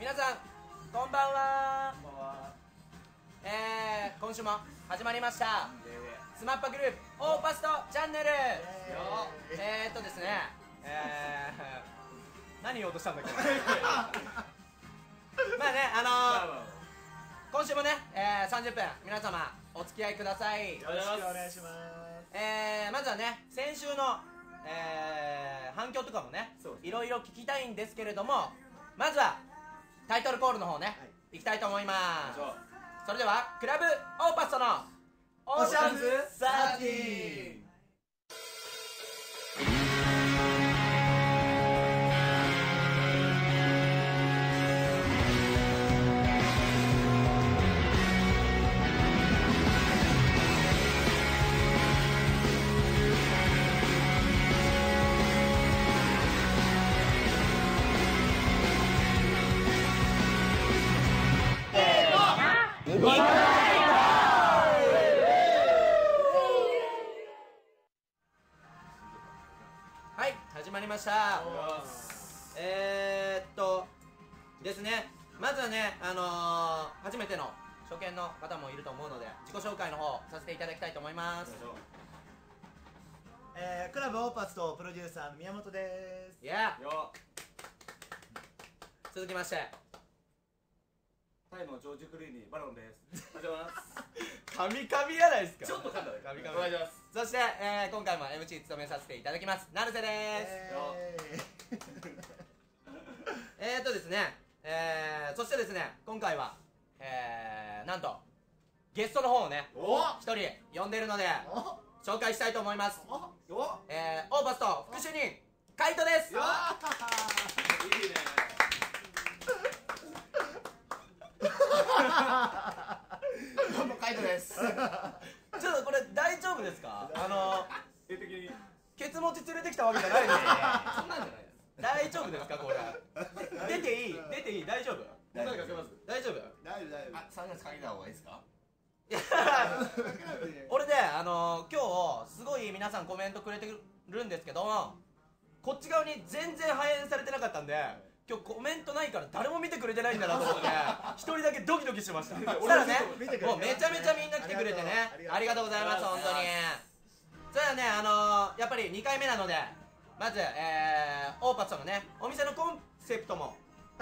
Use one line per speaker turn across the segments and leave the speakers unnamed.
皆さんこんばんは。今週も始まりましたスマッパグループオーパストチャンネル。ですね、何言おうとしたんだっけまあね、今週もね、30分皆様お付き合いください。
よろしくお願いします。
まずはね、先週の、反響とかもね、いろいろ聞きたいんですけれども、まずはタイトルコールの方ね、いきたいと思います。それではクラブオーパストのオーシャンズ13。はい、始まりました。ですね、まずはね、初めての初見の方もいると思うので、自己紹介の方させていただきたいと思います。
クラブオーパストプロデューサーの宮本です。
いや続きまして、
タイのジョージ・クルーニーバロンです。おはようございます。
神々やないですか。
ちょっと噛んだね。
神々
お願いします。
そして、今回も MC 務めさせていただきます成瀬です。ですね、そしてですね、今回は、なんとゲストの方をね一人呼んでいるので紹介したいと思います。オーパスト副主任カイトです。
いいね。
どうもカイトです。
ちょっとこれ大丈夫ですか？
絵的に
ケツ持ち連れてきたわけじゃないですよ。
そんなんじゃないです。
大丈夫ですかこれ？出ていい大丈夫？
誰かかけます。
大丈夫？
大丈夫大丈夫。
サングラスかけた方がいいですか？
俺で今日すごい皆さんコメントくれてるんですけども、こっち側に全然反映されてなかったんで、今日コメントないから誰も見てくれてないんだなと思って一人だけドキドキしました。そしたらね、もうめちゃめちゃみんな来てくれてね、ありがとうございます本当に。それではね、やっぱり2回目なので、まず、オーパストのねお店のコンセプトも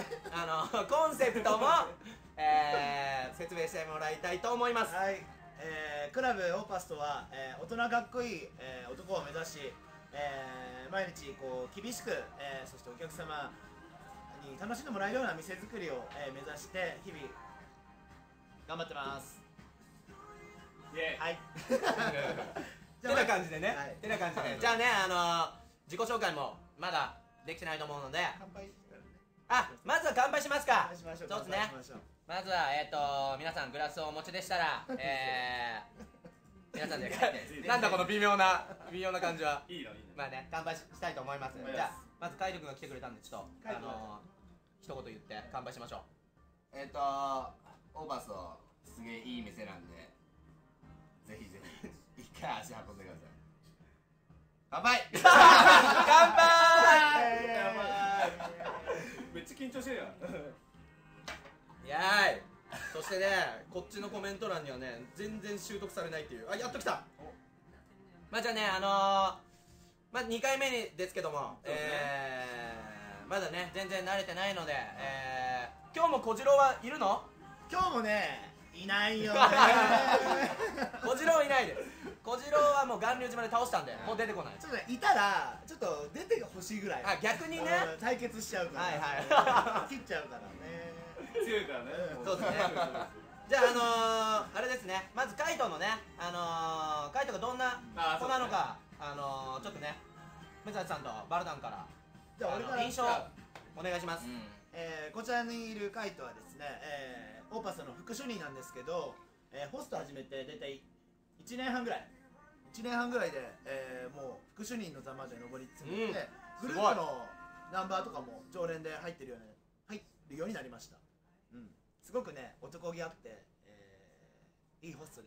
説明してもらいたいと思います。
はい、クラブオーパストは、大人かっこいい、男を目指し、毎日こう厳しく、そしてお客様に楽しんでもらえるような店作りを、目指して日々頑張ってます。
イエーイ。
はい。
てな感じでね、
はい
てな感じで、じゃあね、自己紹介もまだできてないと思うので、
乾杯。
まずは乾杯しますか。
乾杯しましょう。
そうですね。まずは皆さんグラスをお持ちでしたら、皆さんでなんだこの微妙な感じは。
いいのいいの。
まあね、乾杯したいと思います。じゃあまずカイト君が来てくれたんで、ちょっと一言言って乾杯しましょう。
オーバストすげえいい店なんで、ぜひぜひ一回足運んでください。乾杯。
乾杯。
めっちゃ緊張してるやん。
いやーい。そしてね、こっちのコメント欄にはね、全然習得されないっていう。やっと来た。まあじゃあね、まあ2回目ですけども、まだね全然慣れてないので、今日も小次郎はいるの？
今日もね、いないよね。
小次郎いないです。小次郎はもう巌流島で倒したんで、もう出てこない。
ちょっとね、いたらちょっと出てほしいぐらい。
逆にね、
対決しちゃうから。
はい
切っちゃうからね。
強いからね。
そうですね。じゃああれですね、まずカイトのね、カイトがどんな子なのか、ちょっとね、メザさんとバルダンから
じゃあ俺から
印象お願いします。
こちらにいるカイトはですね、オーパスの副主任なんですけど、ホスト始めて大体1年半ぐらいで、もう副主任の座まで上り詰めて、グループのナンバーとかも常連で入るようになりました。すごくね、男気あって、いいホストです。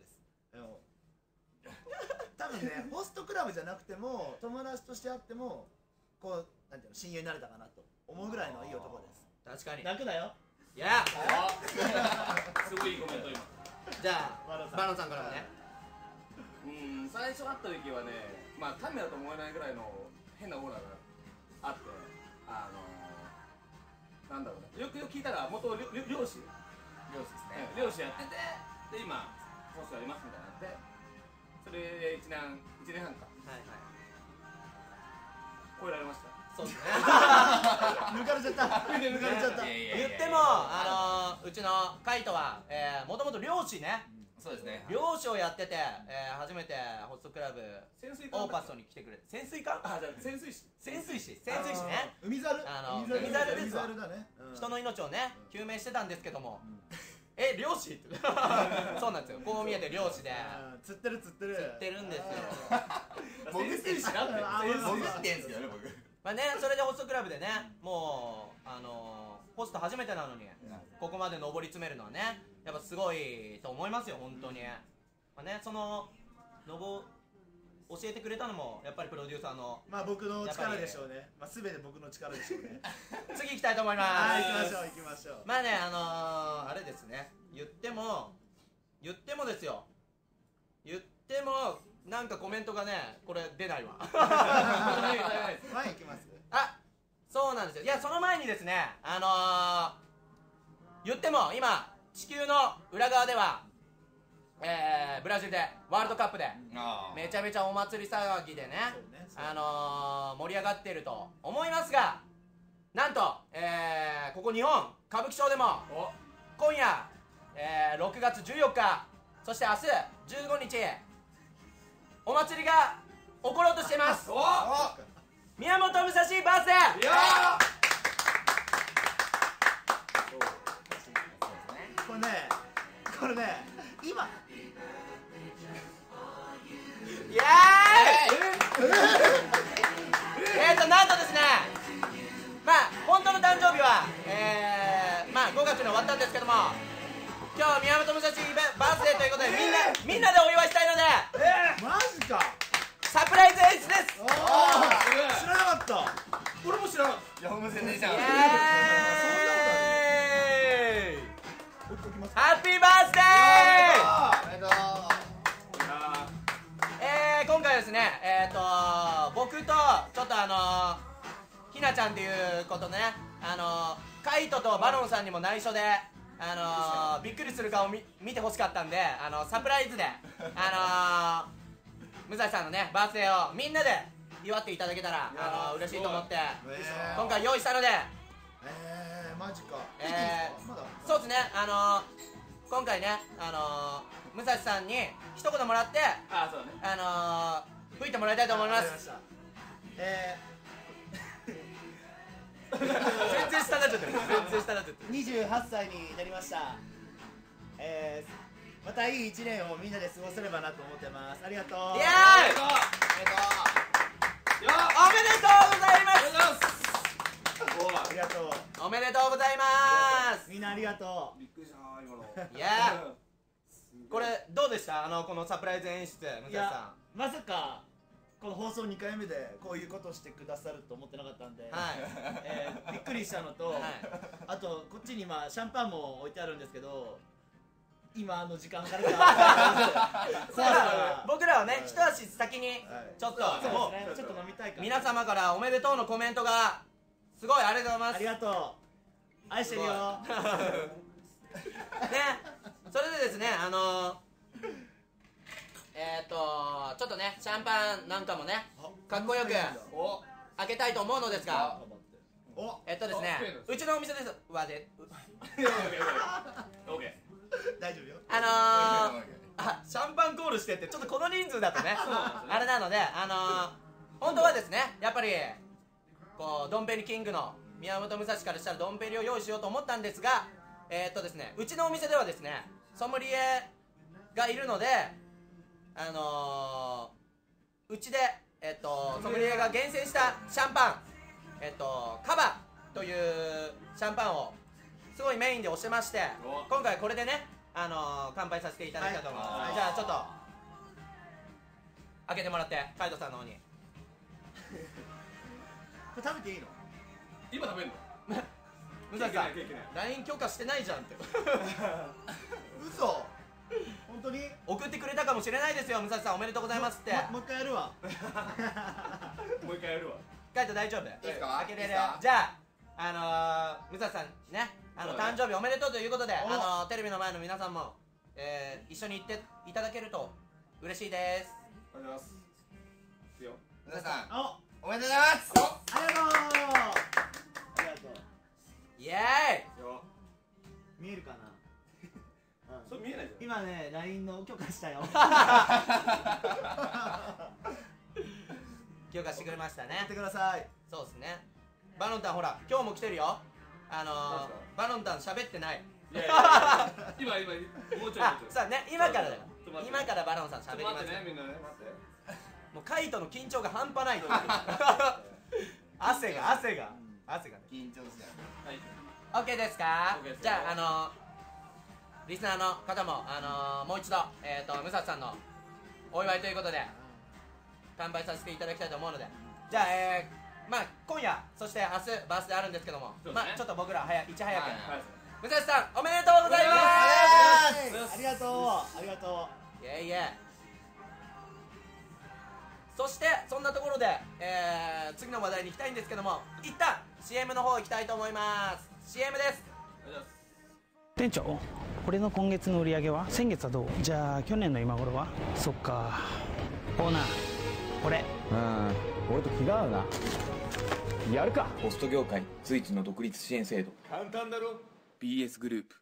多分ね、ホストクラブじゃなくても友達として会ってもこうなんていうの、親友になれたかなと思うぐらいのいい男です。
確かに
楽だよ。
いや
すごいいいコメント今。
じゃあバロンさんからもね。
最初会った時はね、まあカメラと思えないぐらいの変なオーラがあって、なんだろうね、よく聞いたら元漁師
漁師ですね。
漁師やってて、で今ホストやりますみたいになって、それで1年半か
はいはい。
超えられました。
そうですね。
抜かれちゃった抜かれちゃった。
言ってもうちのカイトはもともと漁師ね。
そうですね。
漁師をやってて初めてホストクラブ
潜水艦
オーパストに来てくれて。潜水艦？
あ、じゃあ潜水士
ね。
海猿
海猿ですわ。
海猿だね。
人の命をね救命してたんですけども、漁師ってそうなんですよ。こう見えて漁師で
釣ってる
釣ってるんですよ。
潜水士なんて
潜ってんすよね僕。
まあね、それでホストクラブでね、もうホスト初めてなのにここまで上り詰めるのはね、やっぱすごいと思いますよ本当に。まあね、その教えてくれたのもやっぱりプロデューサーの、
まあ僕の力でしょうね。まあ全て僕の力でしょうね。
次行きたいと思います。
はい、行きましょう。
まあね、あれですね、言ってもですよ、言ってもなんかコメントがね、これ出ないわ。
前行きます。
あ、そうなんですよ。いや、その前にですね、言っても今地球の裏側ではブラジルでワールドカップでめちゃめちゃお祭り騒ぎでね、盛り上がっていると思いますが、なんと、ここ日本歌舞伎町でも今夜、6月14日そして明日15日お祭りが起ころうとしています。宮本武蔵バースデー。
これね今
イエーイ。なんとですね、まあ本当の誕生日はまあ5月に終わったんですけども、今日宮本武蔵バースデーということでみんなでお祝いしたいので、
マジか。
サプライズ演出です。
知らなかった。
俺も知らなかっ
いや、ホームセンでした。
イエーイ。ハッピーバースデー。
おめでとう。
今回はですね、僕とちょっとひなちゃんっていうことね、カイトとバロンさんにも内緒でびっくりする顔見てほしかったんで、サプライズで武蔵さんのねバースデーをみんなで祝っていただけたら嬉しいと思って今回用意したので、
マジか。
そうですね、今回ね武蔵さんに一言もらって
そうだね。
吹いてもらいたいと思います。全然下になっちゃってる。
28歳になりました。またいい1年をみんなで過ごせればなと思ってます。ありがとう。
イエーイ。おめでとうございます。
ありがとう。
おめでとうございます。
みんなありがとう。
びっくりした今の。
いやこれどうでした？このサプライズ演出、武蔵さん。
まさかこの放送2回目でこういうことしてくださると思ってなかったんで、びっくりしたのと、あとこっちに今シャンパンも置いてあるんですけど、今時間があるから
僕らはね一足先にちょっともう
ちょっと飲みたいから、
皆様からおめでとうのコメントがすごいありがとうございます。
ありがとう。愛してるよ。
ね、それでですね、ちょっとねシャンパンなんかもねかっこよく開けたいと思うのですが、ですね、うちのお店ですわで
大丈夫よ。
シャンパンコールしてってちょっとこの人数だとねあれなので、本当はですねやっぱりこうドンペリキングの宮本武蔵からしたらドンペリを用意しようと思ったんですが、ですね、うちのお店ではですねソムリエがいるので、うちで、ソムリエが厳選したシャンパン、カバというシャンパンをすごいメインで推してまして、今回これでね、乾杯させていただきたいと思います。じゃあちょっと開けてもらってカイトさんの方に。
これ食べていいの？
今食べるの？
武ムサさん
いけない
LINE 許可してないじゃんって
嘘本当に
送ってくれたかもしれないですよ。ムサさんおめでとうございますって
もう一回やるわ
もう一回やるわ。
カイト大丈夫？
いいですか
開けれる
いいですか
じゃあムサさんね
そうね
誕生日おめでとうということで
お
テレビの前の皆さんも一緒に行っていただけると嬉しいです。
ありがとうございます。いいよ。
皆さん
あ
おめでとうございます
ありがとうありがとう
イエーイ。
よ。
見えるかな
それ見えないじゃん。
今ね LINE の許可したよ
許可してくれました
やっ
ね
て。ください
そうですね。バロンタンほら今日も来てるよ。バロンタン喋ってない。
いやいやいや今もうちょい
あ、さあね今からだよ
ちょっと待って
今からバロンさん喋りますよ
待ってねみんなね待って。
もうカイトの緊張が半端ないという汗がね
緊張しちゃう
OK ですか
OK ですよ
じゃあリスナーの方ももう一度ムサさんのお祝いということで乾杯させていただきたいと思うのでじゃあまあ今夜そして明日バースデーあるんですけども
そうですね
まあちょっと僕らいち早く
はい
はい。
ムサさんおめでとうございます
ありがとうありがと
イエイイエイそしてそんなところで、次の話題に行きたいんですけども一旦 CM の方行きたいと思います。 CM です。
ありがとうございます。
店長、これの今月の売り上げは先月はどう？じゃあ去年の今頃は？そっか。オーナー、これ
俺と気が合うな。やるか。
ホスト業界随一の独立支援制度
簡単だろ。
BS グループ。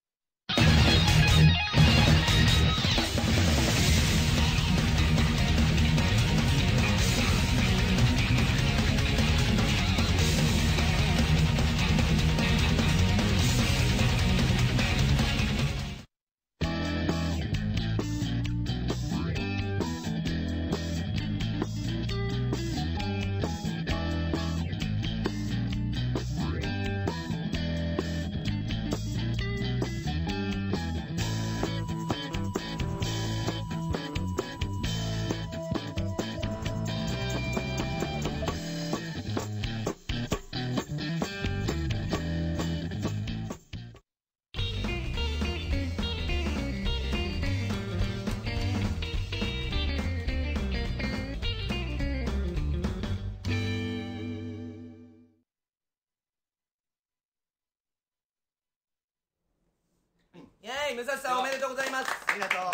イエーイ、武蔵さんおめでとうございます。
ありがとう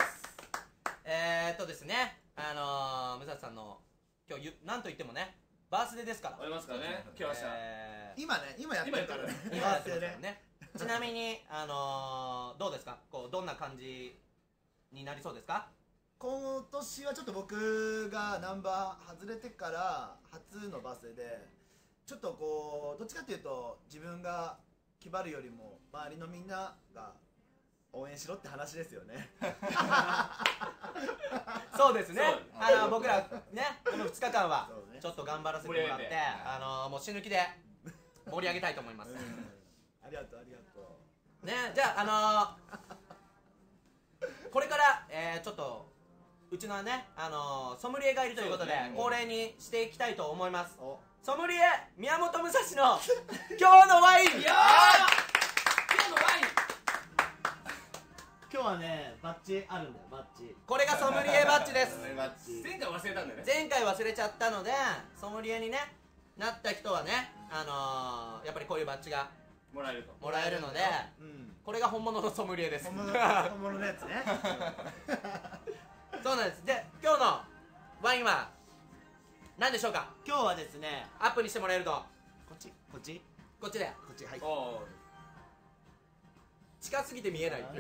ですね武蔵さんの今日なんといってもねバースデーですから
ありますからね。今日明日。
今やってるからね
今やってますからねちなみにどうですかこうどんな感じになりそうですか
今年はちょっと僕がナンバー外れてから初のバースデーでちょっとこうどっちかっていうと自分が気張るよりも周りのみんなが応援しろって話ですよね
そうですね
そう
僕らねこの2日間は
そうね
ちょっと頑張らせてもらって
盛り上げて
もう死ぬ気で盛り上げたいと思います
ありがとうありがと
ねじゃあこれからちょっとうちのねソムリエがいるということで
そうですね
恒例にしていきたいと思います
うお
ソムリエ宮本武蔵の今日のワイン
今日のワイン。
今日はねバッジあるんだよバッジ
これがソムリエバッジです
前回忘れたんだよね。
前回忘れちゃったのでソムリエにねなった人はねやっぱりこういうバッジが
もらえると。
もらえるので
うん
これが本物のソムリエです
本物のやつね
そうなんですで今日のワインは何でしょうか
今日はですね
アップにしてもらえると
こっち
こっちで
こっちはい
おお。
近すぎて見えないっていう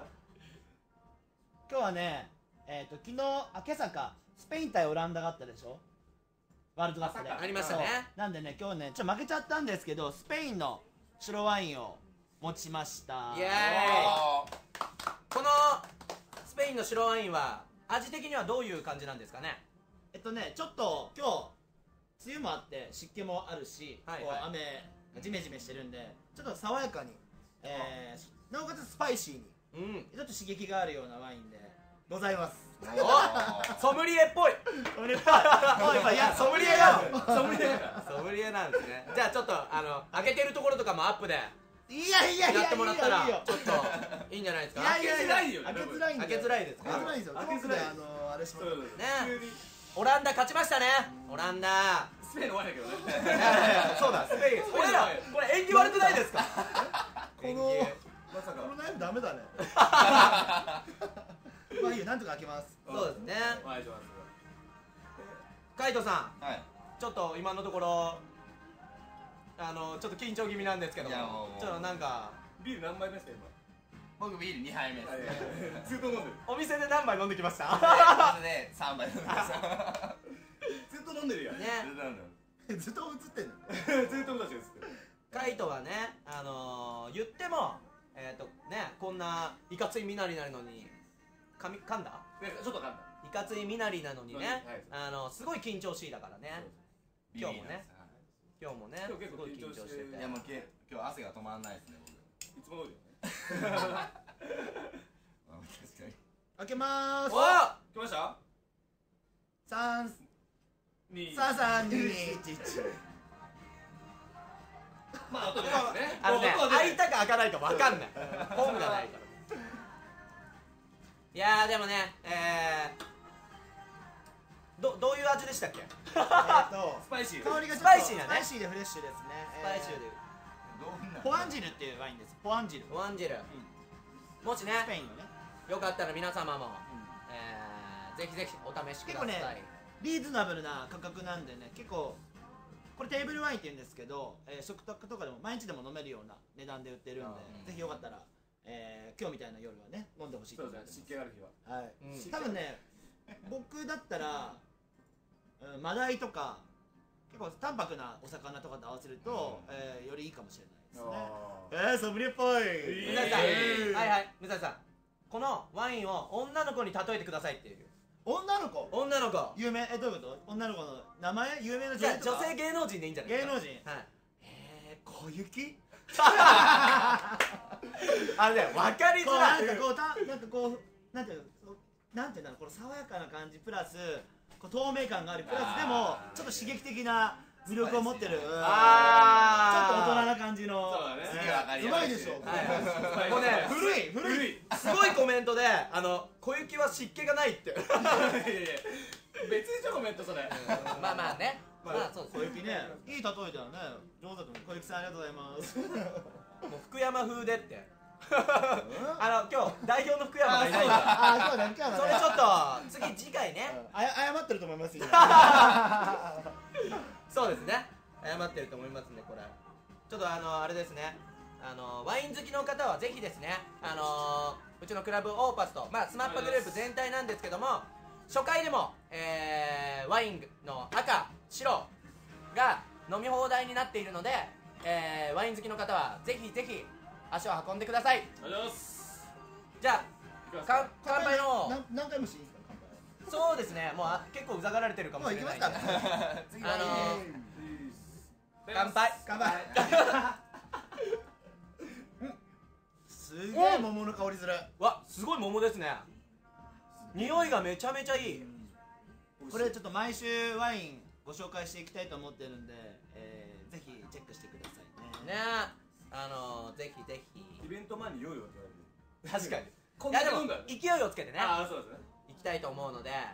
今日はね昨日今朝かスペイン対オランダがあったでしょワールドカップで
ありましたね
そうなんでね今日ねちょっと負けちゃったんですけどスペインの白ワインを持ちました
イエーイこのスペインの白ワインは味的にはどういう感じなんですかね
ちょっと今日梅雨もあって湿気もあるし、
はい
こう雨ジメジメしてるんでちょっと爽やかに、なおかつスパイシーに
うん
ちょっと刺激があるようなワインでございます。
おソムリエっぽい。
ソムリエっぽい。いや
ソムリエなの。
ソムリエだから
ソムリエなんですね。じゃあちょっと開けてるところとかもアップで
いやいやいや
やってもらったら
いいよ
ちょっといいんじゃないですか。
いやいやいや
開けづらいよね
開けづらいんだよ。
開けづらいですか。
開けづらいんですよ。
開けづらい
あれします。
そう
ねオランダ勝ちましたね。オランダ。
スペインの前だけどね
そうだスペイン。俺らこれ縁起悪くないですか。
この
まさか
このナイフダメだね。まあいいよ、なんとか開けます。
そうですね。
お願いします
カイトさん
はい
ちょっと今のところちょっと緊張気味なんですけど
いやもう
ちょっとなんか
ビール何杯目ですか今
僕ビール2杯目です
ずっと飲んでる
お店で何杯飲んできました。
それで3杯飲みました
ずっと飲んでるやん
ね
ずっと映ってんの。
ずっと僕たちが映ってる
カイトはね言ってもねこんないかつい身なりなのに噛んだ
ちょっと噛んだ
いかつい身なりなのにね
はい
すごい緊張しいだからね。今日もね今日もね
今日結構
すごい緊張してて
いやもう今日汗が止まらないですね僕
いつも通りよね
確かに
開けまーす。
お
来ました
三
2
さあ3、2、1。
まあ音でですね
開いたか開かないか分かんない本がないから。いやーでもねどういう味でしたっけ。
スパイシー
香りがちょっと
スパイシーなね
スパイシーでフレッシュですね。
スパイシーで
どんな
ポアンジルっていうワインです。ポアンジル。
ワンジェルもしね
スペインのね。
よかったら皆様もぜひぜひお試しください。
結構ねリーズナブルな価格なんでね、結構これテーブルワインって言うんですけど、食卓とかでも毎日でも飲めるような値段で売ってるんで、ぜひよかったら、今日みたいな夜はね飲んでほしいと
そう
思います。
ですね湿気がある日は
はい、
うん
多分ね僕だったら、マダイとか結構淡白なお魚とかと合わせると、よりいいかもしれないですね。ソムリエっぽい。
ムサイさんはいはいムサイさんこのワインを女の子に例えてくださいっていう。
女の子
女の子
有名どういうこと？女の子の名前有名な
じゃあ女
女性とか
性芸能人でいいんじゃないですか。
芸能人
はい
小雪
ね分かりづ
こう
らい。
なんかこうなんかこうなんていうのなんていうんだろうこの爽やかな感じプラスこう透明感があるプラスでもちょっと刺激的な魅力を持ってるちょっと大人な感じの
そうだね
次わかり
う
やすい
まいでしょ
はいもうね
古い
すごいコメントで小雪は湿気がないって
別にちょコメントそれ
まあまあねまあそうです
小雪ねいい例えだよね上手だと思う小雪さんありがとうございます
もう福山風でって今日代表の福山がいないんで
あそうだね今日
それちょっと次回ね
謝ってると思いますよ
そうですね謝ってると思いますねこれちょっとあれですねワイン好きの方はぜひですねうちのクラブオーパスとスマップグループ全体なんですけども初回でもワインの赤白が飲み放題になっているのでワイン好きの方はぜひぜひ足を運んでください。
ありがとうございます
じゃあ乾杯の
何回もしていいですか
そうですねもう結構うざがられてるかもしれないんで
次
乾杯
乾杯すげえ桃の香りする
わすごい桃ですね匂いがめちゃめちゃいい
これちょっと毎週ワインご紹介していきたいと思ってるんで、ぜひチェックしてくださいね。
ねぜひぜひ
イベント前に酔いよって言われて
確かに
こん
いやでも
だけ飲んだよ
勢いをつけてね
ああそうですね
行きたいと思うのでね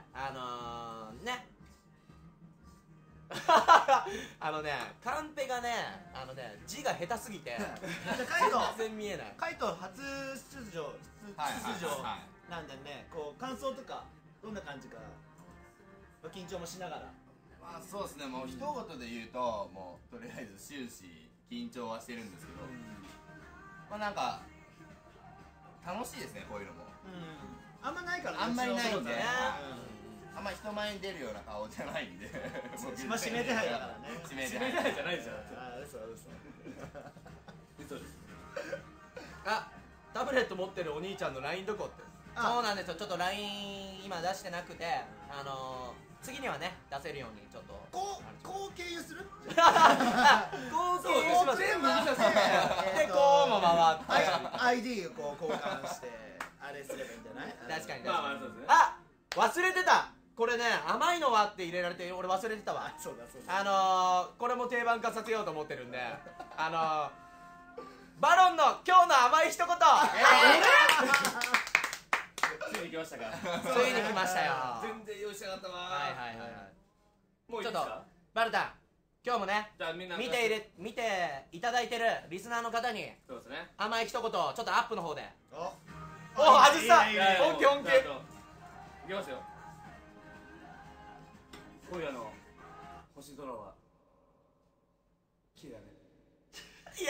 カンペがね字が下手すぎて
じゃあカイト
全然見えない
カイト初出場なんでねこう感想とかどんな感じか緊張もしながら
まあそうですねもう一言で言うともうとりあえず終始緊張はしてるんですけどまあなんか楽しいですねこういうのも
あんまないからね
あんまりないんで
そうだね
あんま人前に出るような顔じゃないんで
まあ指名手配だからね
指名手
指名手
配
配じゃないじゃん
あ嘘
嘘です
タブレット持ってるお兄ちゃんの LINE どこってそうなんですよちょっと LINE 今出してなくて次にはね出せるようにちょっと
こう経由する
こう経由します
全部見させて
でこうも回って
ID をこう交換してあれすればいいんじゃない？
確かに
まあまあそうですね。
あ、忘れてた。これね、甘いのはって入れられて俺忘れてたわ。
そうだ
これも定番化させようと思ってるんで、バロンの今日の甘い一言。
ついに来ましたか。
ついに来ましたよ。
全然用意しなかったわ。
はいはいはいはい。ちょっと
もういいですか。
バルタン、今日もね、
じゃあみんな
見ていただいてるリスナーの方に
そうですね。
甘い一言ちょっとアップの方で。
お
外した。
いいね
オッケーオッケー。
いきますよ。今夜の星空は綺麗だね。
いや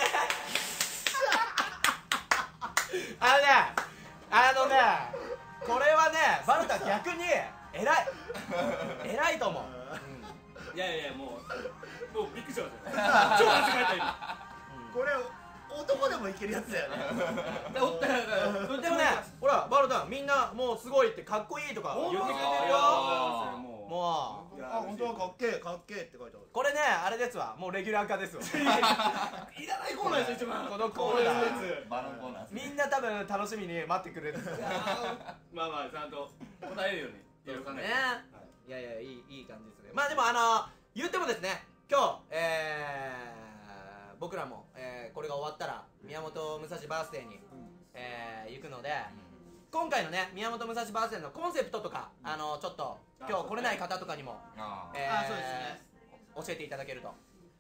あのね、これはね、バルタ逆に偉いと思う。
いやいやもうびっくりしましたよ。超間違えた今。
これ男でもいけるやつだよね。
でもね、ほらバルタン、みんなもうすごいってかっこいいとか言ってくれてるよ。もう
あ、本当はかっけえかっけえって書いてある。
これね、あれですわ、もうレギュラー化ですわ。
いらないコーナーです一番。
このコーナー
バロンコーナー。
みんな多分楽しみに待ってくれる。
まあまあちゃんと答えるようにいろいろ考えて。
ね、いやいや、いい感じですね。まあでも言ってもですね、今日僕らもこれが終わったら宮本武蔵バースデーに行くので、今回のね宮本武蔵バースデーのコンセプトとかちょっと今日来れない方とかにも
そうですね、
教えていただけると。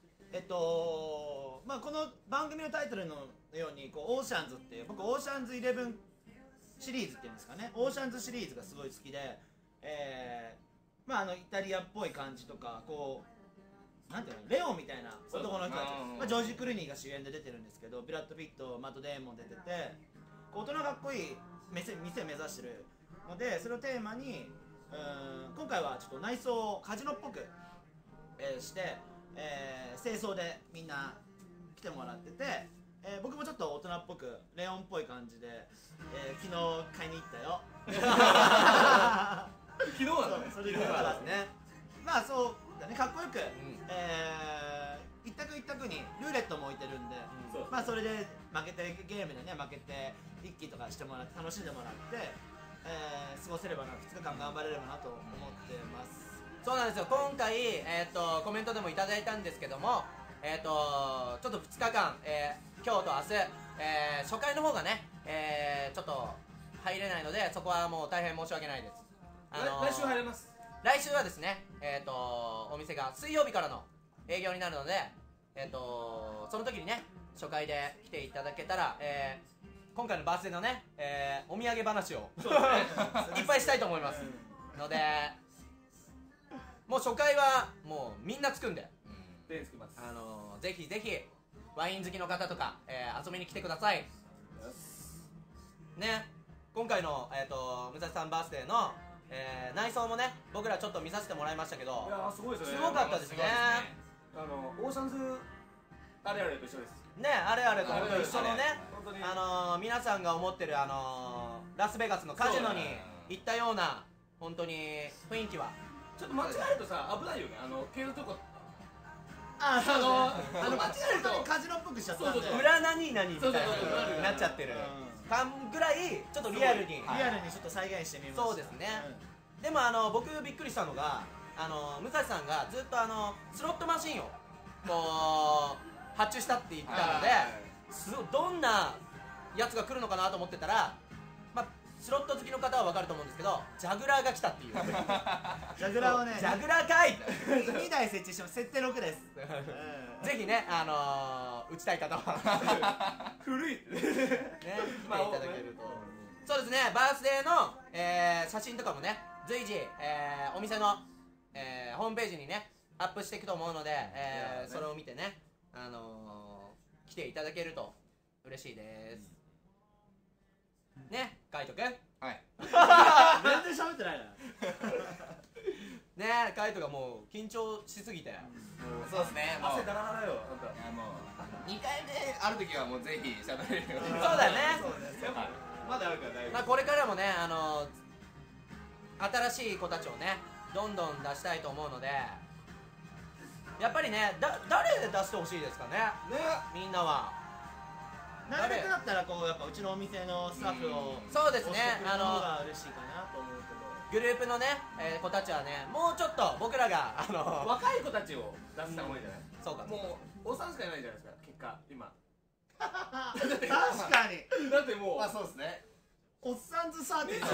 まあこの番組のタイトルのようにオーシャンズっていう、僕オーシャンズ11シリーズっていうんですかね、オーシャンズシリーズがすごい好きで、まあイタリアっぽい感じとか、なんていうの、レオンみたいな男の人たち、まあ、ジョージ・クルーニーが主演で出てるんですけど、ブラッド・ピット、マット・デーモン出てて、大人かっこいい店目指してるので、それをテーマに今回はちょっと内装をカジノっぽく、して、清掃でみんな来てもらってて、僕もちょっと大人っぽくレオンっぽい感じで、昨日買いに行ったよ。
昨日なんだね。
それでだからね、まあそうだね、かっこよく、一択一択にルーレットも置いてるんで、まあそれで負けてゲームでね負けて一気とかしてもらって楽しんでもらって、過ごせればな、2日間頑張れればなと思ってます。
そうなんですよ。今回コメントでもいただいたんですけども、ちょっと2日間、今日と明日、初回の方がね、ちょっと入れないので、そこはもう大変申し訳ないです。
来週入れます。
来週はですね、お店が水曜日からの営業になるので、その時にね初回で来ていただけたら、今回のバースデーのね、お土産話をいっぱいしたいと思いますので、もう初回はもうみんなつくんで、
手つきます。
ぜひぜひワイン好きの方とか、遊びに来てくださいね。今回の武蔵さんバースデーの内装もね、僕らちょっと見させてもらいましたけど、
いやすごいですね。
すごかったですね。
オーシャンズあれあれと一緒です。
ね、あれあれと本当一緒のね、
本当に
皆さんが思ってるラスベガスのカジノに行ったような本当に雰囲気は。
ちょっと間違えるとさ危ないよね。消えるとこ。
あ、そう
間違えると
カジノっぽくしちゃったんで、
裏何々みたいな
そう
風になっちゃってる感ぐらいちょっとリアルに。
リアルにちょっと再現してみました。
そうですね。でも僕びっくりしたのが武蔵さんがずっとスロットマシンをこう発注したって言ってたので、どんなやつが来るのかなと思ってたら、まあスロット好きの方は分かると思うんですけど、ジャグラーが来たっていう。
ジャグラーをね、
ジャグラーかい
2台設置してます。設定6です。
ぜひね打ちたい方は
古い。
ね来ていただけると。そうですね、バースデーの写真とかもね随時お店のホームページにねアップしていくと思うので、それを見てね来ていただけると嬉しいですね。海斗くん、
はい。
全然喋ってないな。
ね、海斗がもう緊張しすぎて、
そうですね。もう
汗だらだらよ。あんた。
いやもう2回目ある時はもうぜひ喋れるように。
そうだね。
まだあるから大丈
まあこれからもね新しい子たちをねどんどん出したいと思うので、やっぱりね誰で出してほしいですかね、みんなは。
なるべくだったらこうやっぱうちのお店のスタッフを
そうですね、
押してくれる方が嬉しいかなと思うけど。
グループのね、子たちはね、もうちょっと僕らが
若い子たちを出した方がいいんじゃない？
そうか、
もうおっさんしかいないじゃないですか、結果今。
確かに
だってもう
まあそうですね。
おっさんずサーティ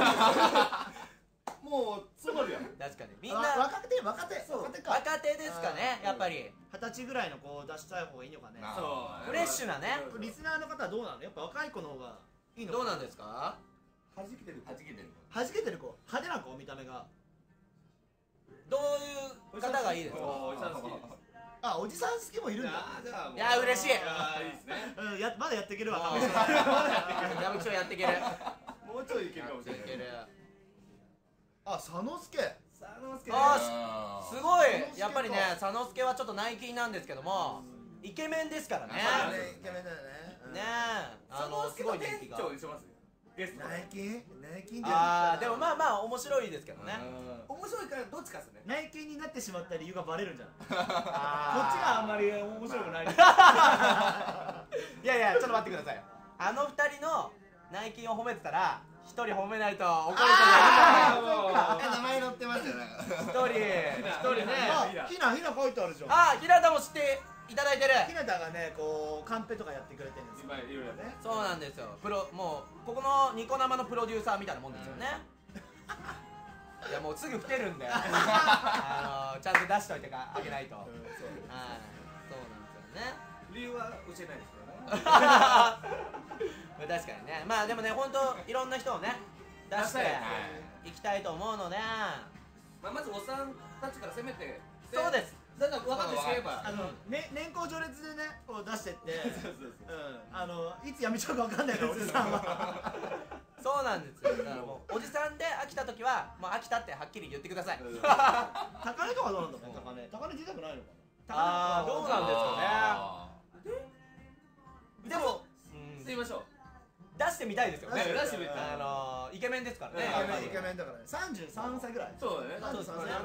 もう詰まるやん。
確かにみんな
若手か
若手ですかね、やっぱり
20歳ぐらいの子を出したい方がいいのかね。
そう
フレッシュなね。
リスナーの方はどうなの？やっぱ若い子の方がいいのか
どうなんですか？
弾けてる。
弾けてる。
弾けてる子、派手な子、見た目が。
どういう方がいいですか？
おじさん好き。
あ、おじさん好きもいるんだ。
じゃあもう。
いや嬉しい。
いやいいですね。
うん、まだやっていけるわ。
矢吹町やっていける。
もうちょいいけるかもしれない。
いける。
あ、佐之助。
佐之助。
あすごい。やっぱりね、佐之助はちょっと内勤なんですけども、イケメンですからね。
イケメンだよね。
ねえ、すごい人気が。
店長にします。ゲスト。
内勤
ああ、でもまあまあ面白いですけどね。
面白いからどっちかですね。
内勤になってしまった理由がバレるんじゃない？こっち
あ
があんまり面白くない。
いやいや、ちょっと待ってください。あの二人の内勤を褒めてたら、一人褒めないと怒る人がいる。
名前載ってますよね。
一人ね。
ひな書いてあるじゃん。
あ、平田も知っていただいてる。
ひなたがね、こうカンペとかやってくれてるんですよ。
今いろいろね。
そうなんですよ。もうここのニコ生のプロデューサーみたいなもんですよね。いやもうすぐ来てるんで、ちゃんと出しといてあげないと。はい、そうなんですよね。
理由は教えないですけどね。
確かにね。まあでもね、本当いろんな人をね出していきたいと思うので、
まずおっさんたちから攻めて。
そうです。
だんだん分かってしまえば。
年功序列でね、こう出してって、いつ辞めちゃうか分かんないから、おじさんは。
そうなんですよ。だからもうおじさんで飽きた時はもう飽きたってはっきり言ってください。
高値とかどうなんだろう。高値出たくないのかな。
ああ、どうなんですかね。でも
言いましょう。
出してみたいですよね。
出してみたい。
イケメンですからね。
イケメンだからね。33歳ぐらい。
そうだね。
33歳ぐらい。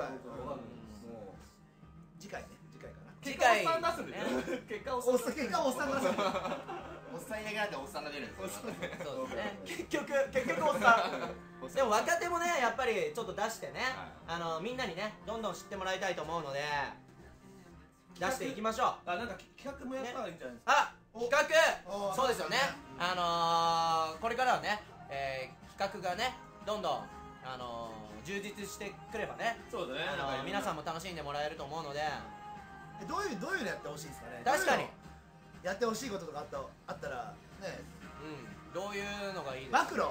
次回かな。
次回
おっさん出すんでね。結果おっさん。
結果おっさん出す。
おっさんいなくなっておっさんが出るんですよ。
そうですね。結局おっさん。でも若手もね、やっぱりちょっと出してね、みんなにねどんどん知ってもらいたいと思うので出していきましょう。
なんか企画もやったらいいんじゃないですか。
あ、企画。そうですよね。これからはね、企画がねどんどん充実してくればね、
そうだね。
皆さんも楽しんでもらえると思うので。
どういうのやってほしいですかね。
確かに
やってほしいこととかあったらね。
どういうのがいいですか。
暴露。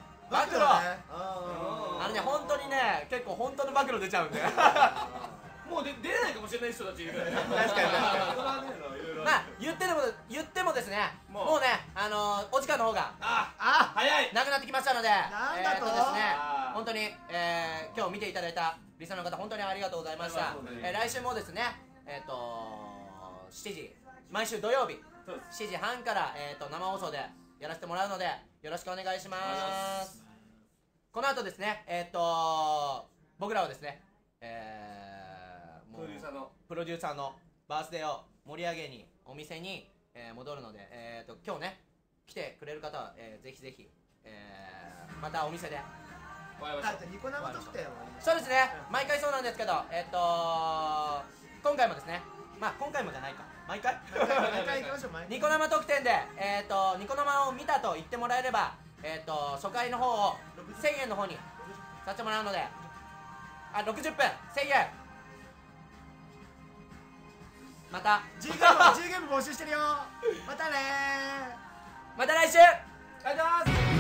本当にね、結構本当の暴露出ちゃうんで。
もう出ないかもしれない人たちいる。確
かに。まあ言ってもですね、もうねお時間の方が
早い
なくなってきましたので、
なんだと
ですね、本当に今日見ていただいたリスナーの方本当にありがとうございました。来週もですね、7時毎週土曜日7時半から生放送でやらせてもらうのでよろしくお願いします。この後ですね、僕らはですね、プロデューサーのバースデーを盛り上げにお店に戻るので、今日ね来てくれる方はぜひぜひまたお店で。
ニコ生特典を。
そうですね、毎回そうなんですけど、今回もですね、まあ今回もじゃないか、毎回
行きましょう。
ニコ生特典でニコ生を見たと言ってもらえれば初回の方を1000円の方にさせてもらうので、60分1000円。また
G ゲーム募集してるよ。またねー。
また来週。
ありがとうございます。